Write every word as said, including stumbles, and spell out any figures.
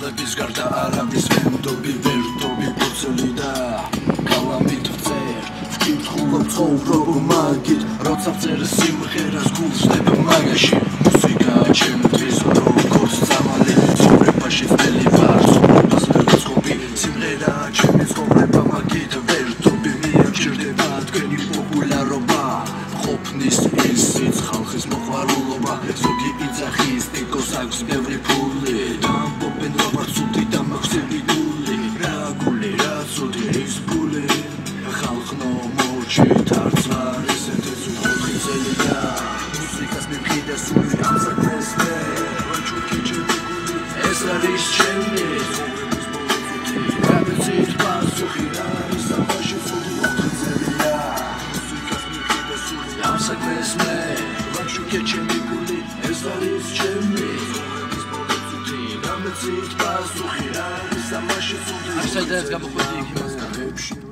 ძალების გარდა არავის ვემდობი ვერ ვდობი ბურცელი და კალამით ვწერ ვკითხულობ ცხოვრობ მაგით როცა ვწერ სიმღერას გულშდებ მაგაში მუსიკაა ჩემთვის როგორც წამალი ცხოვრებაში ვწელი ვარ ცხოვრებას ვერ ვცხოვრობი სიმღერაა ჩემი ცხოვრება მაგით ვერ ვდობი მიაჩერდება თქვენი პოპულარობა ყოფნის ისიც ხალხის მოყვარულობა ზოგი იძახის ტიკოს აქვს ბევრი ფული და ამბობენ რომ არ ცუდი და მაქვს გული რა გული რა ცუდი ის გული ხალხნო მოჩით არც ვარ ესეთი ცუდი ძლია მუსიკას მივხიდა სული ამ საქმეს მე ვაჩუქი ჩემი გული ეს არის ჩემი რამეცით პასუხი რა ის ამაში ცუდი ძლია მუსიკას მივხიდა სული ამ საქმეს მე ვაჩუქი ჩემი გული ეს არის ჩემი რამეცით პასუხი რა ის ამაში ცუდი Așa de-ați că am făcut